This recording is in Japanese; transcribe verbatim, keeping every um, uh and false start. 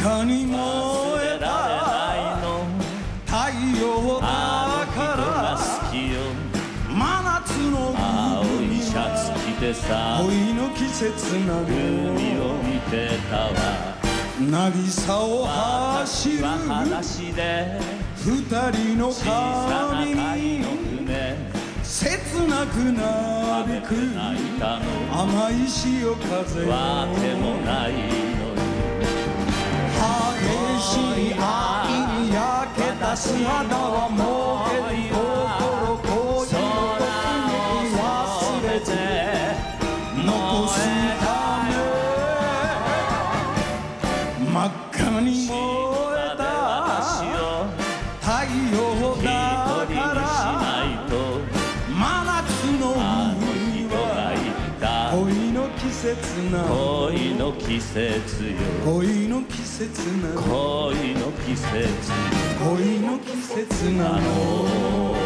赤に燃えた太陽だから真夏の青いシャツ着てさ恋の季節なの海を見てたわ渚を走る裸足で二人の小さな髪貝のに船切なくなびく泣いたの甘い潮風よわけもないの激しい愛に焼けた姿はもうける心恋の時に忘れて残すため真っ赤に燃えた太陽だから真夏の海は恋の季節なの恋の季節よ恋の季節なの恋の季節恋の季節なの